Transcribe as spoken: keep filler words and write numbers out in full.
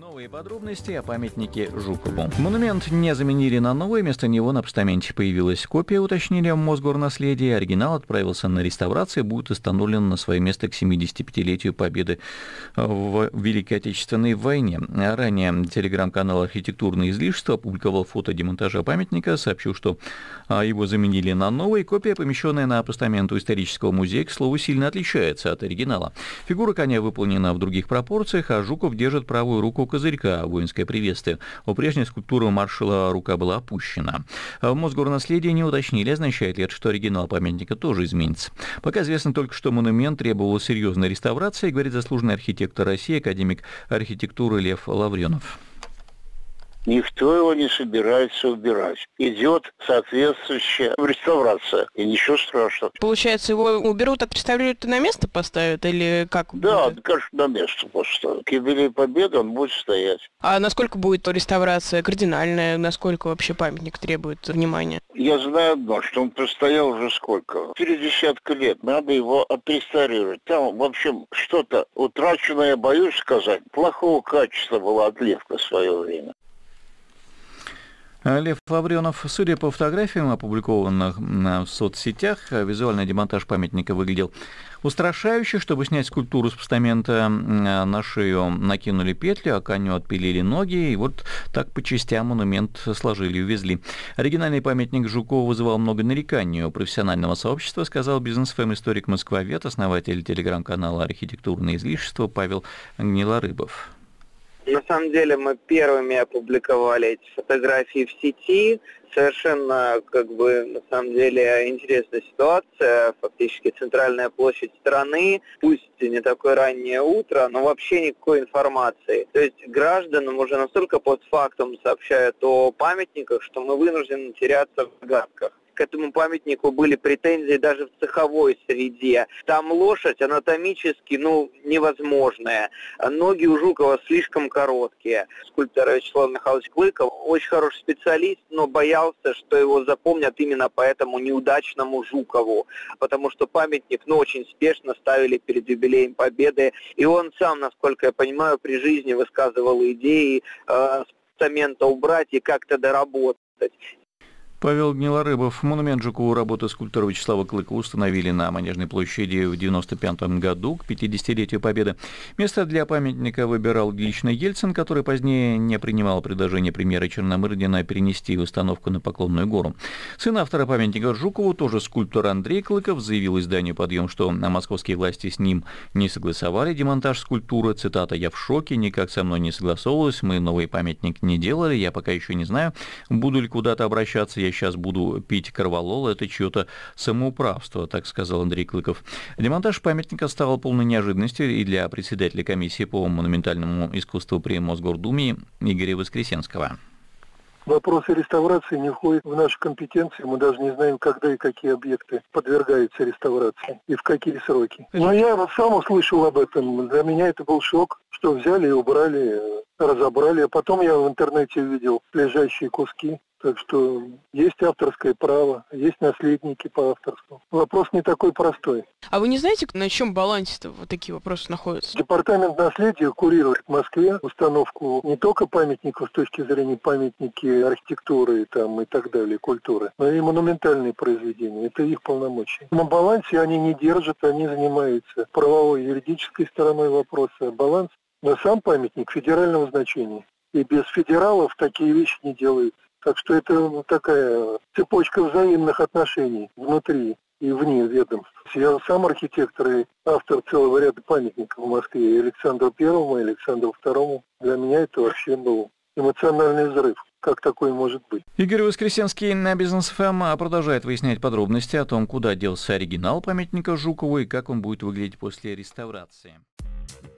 Новые подробности о памятнике Жукову. Монумент не заменили на новый, вместо него на постаменте появилась копия, уточнили в Мосгорнаследие. Оригинал отправился на реставрацию и будет установлен на свое место к семидесятипятилетию Победы в Великой Отечественной войне. Ранее телеграм-канал «Архитектурное излишество» опубликовал фото демонтажа памятника, сообщил, что его заменили на новый. Копия, помещенная на постамент у исторического музея, к слову, сильно отличается от оригинала. Фигура коня выполнена в других пропорциях, а Жуков держит правую руку козырька, воинское приветствие. У прежней скульптуры маршала рука была опущена. В Мосгорнаследии не уточнили, означает ли это, что оригинал памятника тоже изменится. Пока известно только, что монумент требовал серьезной реставрации, говорит заслуженный архитектор России, академик архитектуры Лев Лавренов. Никто его не собирается убирать. Идет соответствующая реставрация. И ничего страшного. Получается, его уберут, отреставрируют и на место поставят? Или как? Да, будет? конечно, на место поставят. К юбилею Победы он будет стоять. А насколько будет реставрация кардинальная? Насколько вообще памятник требует внимания? Я знаю одно, что он простоял уже сколько? Четыре десятка лет. Надо его отреставрировать. Там, в общем, что-то утраченное, боюсь сказать, плохого качества была отливка в свое время. Лев Лавренов, судя по фотографиям, опубликованных в соцсетях, визуальный демонтаж памятника выглядел устрашающе. Чтобы снять скульптуру с постамента, на шею накинули петлю, а коню отпилили ноги, и вот так по частям монумент сложили и увезли. Оригинальный памятник Жукову вызывал много нареканий у профессионального сообщества, сказал бизнес-фэм-историк Москвовед, основатель телеграм-канала «Архитектурное излишество» Павел Гнилорыбов. На самом деле мы первыми опубликовали эти фотографии в сети. Совершенно, как бы, на самом деле, интересная ситуация. Фактически центральная площадь страны, пусть не такое раннее утро, но вообще никакой информации. То есть гражданам уже настолько постфактум сообщают о памятниках, что мы вынуждены теряться в догадках. К этому памятнику были претензии даже в цеховой среде. Там лошадь анатомически, ну, невозможная. Ноги у Жукова слишком короткие. Скульптор Вячеслав Михайлович Клыков очень хороший специалист, но боялся, что его запомнят именно по этому неудачному Жукову. Потому что памятник, ну, очень спешно ставили перед юбилеем Победы. И он сам, насколько я понимаю, при жизни высказывал идеи э, с постамента убрать и как-то доработать. Павел Гнилорыбов. Монумент Жукову, работы скульптора Вячеслава Клыкова, установили на Манежной площади в девяносто пятом году, к пятидесятилетию Победы. Место для памятника выбирал лично Ельцин, который позднее не принимал предложение премьера Черномырдина перенести установку на Поклонную гору. Сын автора памятника Жукову, тоже скульптор Андрей Клыков, заявил изданию «Подъем», что московские власти с ним не согласовали демонтаж скульптуры. Цитата: «Я в шоке, никак со мной не согласовывалось, мы новый памятник не делали, я пока еще не знаю, буду ли куда-то обращаться, я сейчас буду пить корвалол, это чье-то самоуправство», так сказал Андрей Клыков. Демонтаж памятника стал полной неожиданностью и для председателя комиссии по монументальному искусству при Мосгордуме Игоря Воскресенского. Вопросы реставрации не входят в нашу компетенцию. Мы даже не знаем, когда и какие объекты подвергаются реставрации и в какие сроки. Но я вот сам услышал об этом. Для меня это был шок, что взяли и убрали, разобрали. А потом я в интернете увидел лежащие куски. Так что есть авторское право, есть наследники по авторству. Вопрос не такой простой. А вы не знаете, на чем балансе-то вот такие вопросы находятся? Департамент наследия курирует в Москве установку не только памятников с точки зрения памятники архитектуры там, и так далее, культуры, но и монументальные произведения. Это их полномочия. На балансе они не держат, они занимаются правовой и юридической стороной вопроса. Баланс, но сам памятник федерального значения. И без федералов такие вещи не делаются. Так что это такая цепочка взаимных отношений внутри и вне ведомств. Я сам архитектор и автор целого ряда памятников в Москве. И Александру Первому, и Александру Второму. Для меня это вообще был эмоциональный взрыв. Как такое может быть? Игорь Воскресенский на Бизнес-ФМ продолжает выяснять подробности о том, куда делся оригинал памятника Жукову и как он будет выглядеть после реставрации.